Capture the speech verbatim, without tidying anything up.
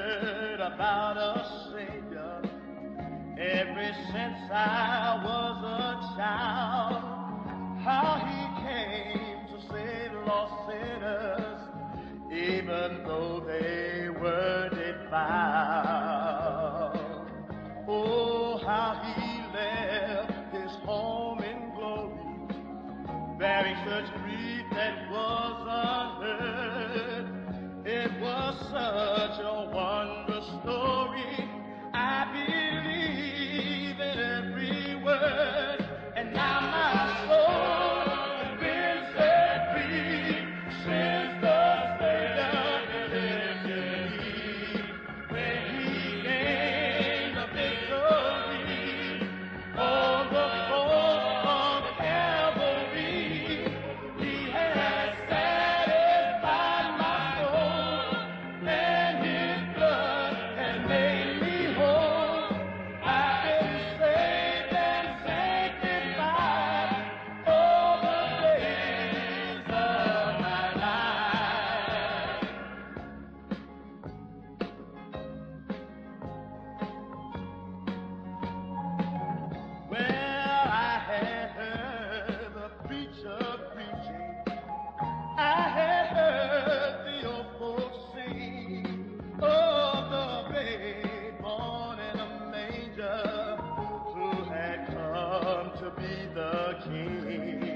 heard about a Savior ever since I was a child. How he came to save lost sinners, even though they were defiled. Oh, how he left his home in glory, bearing such grief that was unheard. It was such a wondrous story. I believe in every word, and now my soul has been set free since the Savior lived in me. When he gained the victory on the cross of Calvary, he has satisfied my soul, and his blood has made me whole. I've been saved and sanctified all the days of my life. Well, I had heard the preacher preaching, I had heard the old folks sing of the babe born in a manger who had come to be the king.